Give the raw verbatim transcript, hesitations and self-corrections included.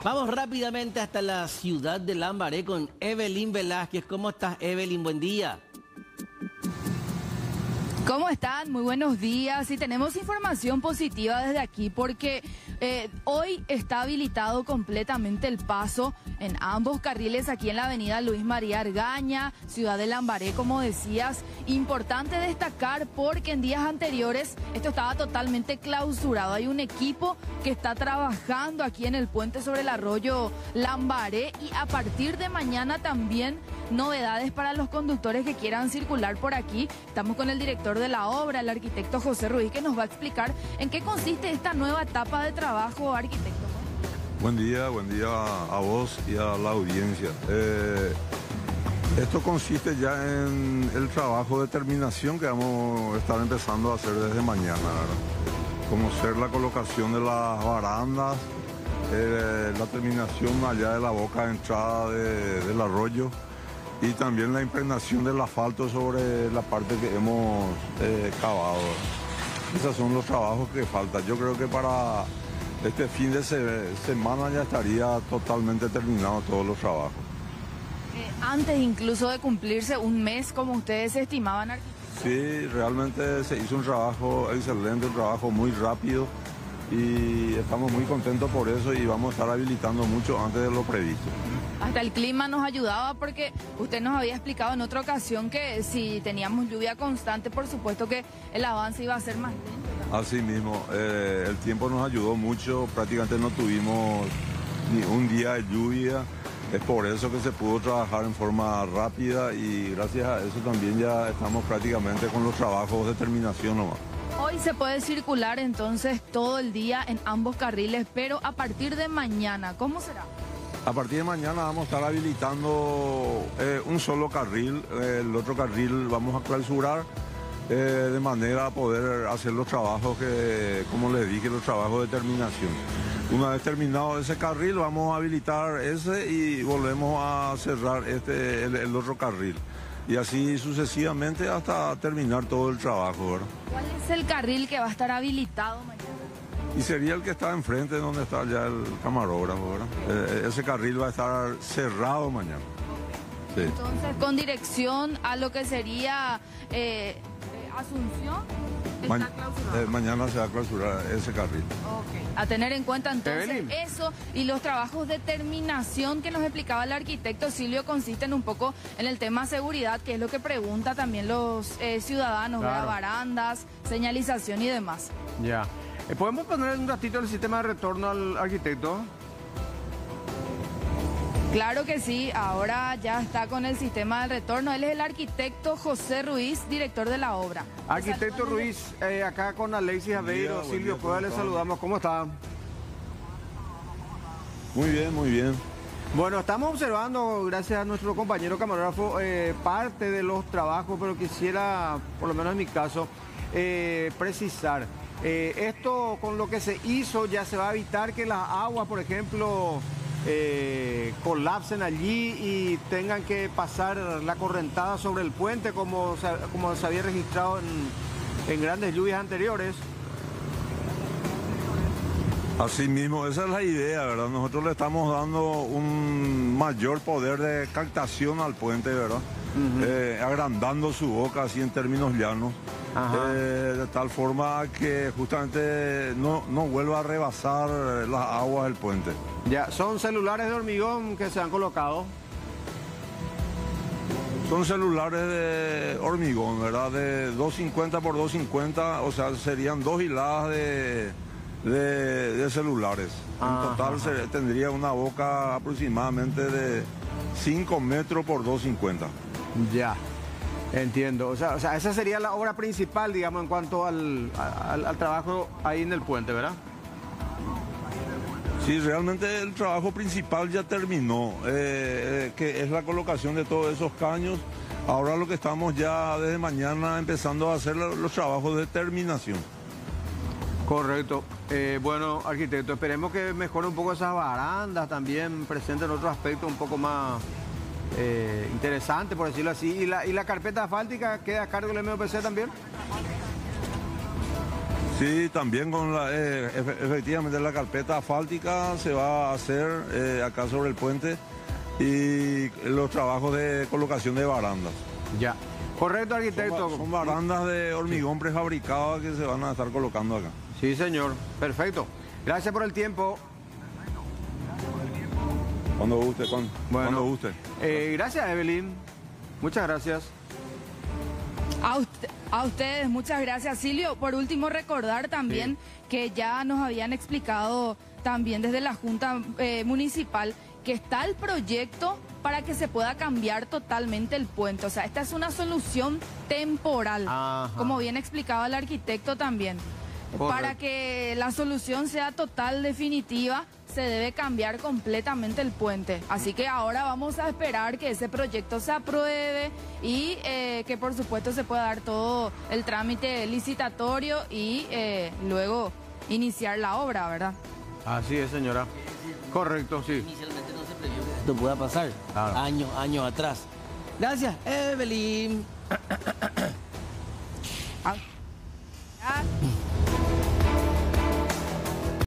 Vamos rápidamente hasta la ciudad de Lambaré con Evelyn Velázquez. ¿Cómo estás, Evelyn? Buen día. ¿Cómo están? Muy buenos días. Y tenemos información positiva desde aquí porque eh, hoy está habilitado completamente el paso en ambos carriles aquí en la avenida Luis María Argaña, ciudad de Lambaré, como decías. Importante destacar porque en días anteriores esto estaba totalmente clausurado. Hay un equipo que está trabajando aquí en el puente sobre el arroyo Lambaré y a partir de mañana también novedades para los conductores que quieran circular por aquí. Estamos con el director de la obra, el arquitecto José Ruiz, que nos va a explicar en qué consiste esta nueva etapa de trabajo, arquitecto. Buen día, buen día a vos y a la audiencia. Eh, esto consiste ya en el trabajo de terminación que vamos a estar empezando a hacer desde mañana, ¿verdad? Como ser la colocación de las barandas, eh, la terminación allá de la boca de entrada de, del arroyo, y también la impregnación del asfalto sobre la parte que hemos eh, cavado. Esos son los trabajos que faltan. Yo creo que para este fin de se semana ya estaría totalmente terminado todos los trabajos. Eh, antes incluso de cumplirse un mes, como ustedes estimaban, arquitecto. Sí, realmente se hizo un trabajo excelente, un trabajo muy rápido y estamos muy contentos por eso y vamos a estar habilitando mucho antes de lo previsto. Hasta el clima nos ayudaba porque usted nos había explicado en otra ocasión que si teníamos lluvia constante, por supuesto que el avance iba a ser más lento. Así mismo, eh, el tiempo nos ayudó mucho, prácticamente no tuvimos ni un día de lluvia, es por eso que se pudo trabajar en forma rápida y gracias a eso también ya estamos prácticamente con los trabajos de terminación nomás. Hoy se puede circular entonces todo el día en ambos carriles, pero a partir de mañana, ¿cómo será? A partir de mañana vamos a estar habilitando eh, un solo carril, eh, el otro carril vamos a clausurar eh, de manera a poder hacer los trabajos que, como les dije, los trabajos de terminación. Una vez terminado ese carril vamos a habilitar ese y volvemos a cerrar este, el, el otro carril. Y así sucesivamente hasta terminar todo el trabajo, ¿verdad? ¿Cuál es el carril que va a estar habilitado mañana? Y sería el que está enfrente donde está ya el camarógrafo, ¿verdad? Eh, ese carril va a estar cerrado mañana. Sí. Entonces, con dirección a lo que sería eh, eh, Asunción, está Ma clausurado. eh, mañana se va a clausurar ese carril. Okay. A tener en cuenta entonces Evelyn. eso y los trabajos de terminación que nos explicaba el arquitecto Silvio consisten un poco en el tema seguridad, que es lo que pregunta también los eh, ciudadanos, Claro. ¿verdad? Barandas, señalización y demás. Ya. Eh, ¿Podemos poner un ratito el sistema de retorno al arquitecto? Claro que sí, ahora ya está con el sistema de retorno. Él es el arquitecto José Ruiz, director de la obra. Arquitecto Ruiz, eh, acá con Alexis Aveiro, buen Silvio día, Cueva, ¿cómo le están? saludamos. ¿Cómo está? Muy bien, muy bien. Bueno, estamos observando, gracias a nuestro compañero camarógrafo, eh, parte de los trabajos, pero quisiera, por lo menos en mi caso, eh, precisar. Eh, esto con lo que se hizo ya se va a evitar que las aguas, por ejemplo, eh, colapsen allí y tengan que pasar la correntada sobre el puente como se, como se había registrado en, en grandes lluvias anteriores. Así mismo, esa es la idea, ¿verdad? Nosotros le estamos dando un mayor poder de captación al puente, ¿verdad? Uh-huh. eh, agrandando su boca así en términos llanos, eh, de tal forma que justamente no, no vuelva a rebasar las aguas del puente. Ya, son celulares de hormigón que se han colocado. Son celulares de hormigón, ¿verdad? De doscientos cincuenta por doscientos cincuenta, o sea, serían dos hiladas de, de, de celulares. Ah, en total se, tendría una boca aproximadamente de cinco metros por doscientos cincuenta. Ya, entiendo. O sea, o sea, esa sería la obra principal, digamos, en cuanto al, al, al trabajo ahí en el puente, ¿verdad? Sí, realmente el trabajo principal ya terminó, eh, eh, que es la colocación de todos esos caños. Ahora lo que estamos ya desde mañana empezando a hacer los, los trabajos de terminación. Correcto. Eh, bueno, arquitecto, esperemos que mejore un poco esas barandas, también presenten otro aspecto un poco más eh, interesante, por decirlo así. ¿Y la, y la carpeta asfáltica queda a cargo del M O P C también? Sí, también con la, eh, efe- efectivamente la carpeta asfáltica se va a hacer eh, acá sobre el puente y los trabajos de colocación de barandas. Ya. Correcto, Son, arquitecto. ba- son barandas de hormigón prefabricado que se van a estar colocando acá. Sí, señor. Perfecto. Gracias por el tiempo. Cuando guste, cuando, Bueno. cuando guste. Eh, gracias, Evelyn. Muchas gracias. A, usted- a ustedes, muchas gracias, Silvio. Por último, recordar también que ya nos habían explicado también desde la Junta eh, Municipal que está el proyecto para que se pueda cambiar totalmente el puente. O sea, esta es una solución temporal, Ajá. como bien explicaba el arquitecto también. Correcto. Para que la solución sea total, definitiva, se debe cambiar completamente el puente. Así que ahora vamos a esperar que ese proyecto se apruebe y eh, que por supuesto se pueda dar todo el trámite licitatorio y eh, luego iniciar la obra, ¿verdad? Así es, señora. Correcto, sí. Inicialmente no se previó que esto pueda pasar. Claro. Años, años atrás. Gracias, Evelyn. Ah, ah,